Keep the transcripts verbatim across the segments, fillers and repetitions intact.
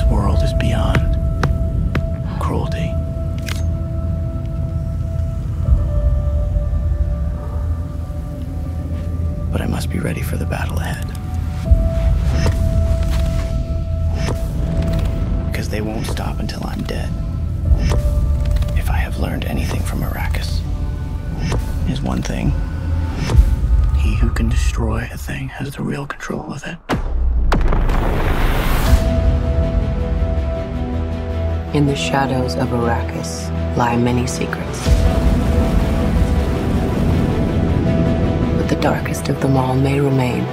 This world is beyond cruelty. But I must be ready for the battle ahead. Because they won't stop until I'm dead. If I have learned anything from Arrakis, is one thing. He who can destroy a thing has the real control of it. In the shadows of Arrakis lie many secrets. But the darkest of them all may remain.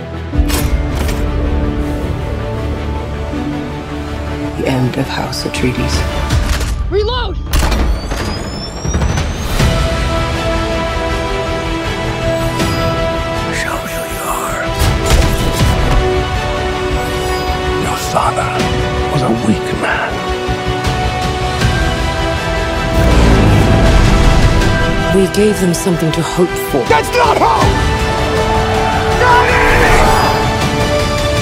The end of House Atreides. Reload! Show me who you are. Your father was a weak man. We gave them something to hope for. That's not hope! Not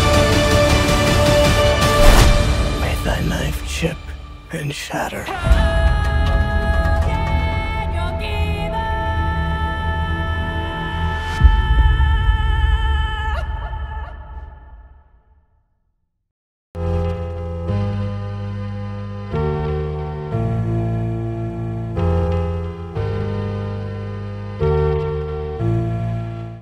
May thy knife chip and shatter.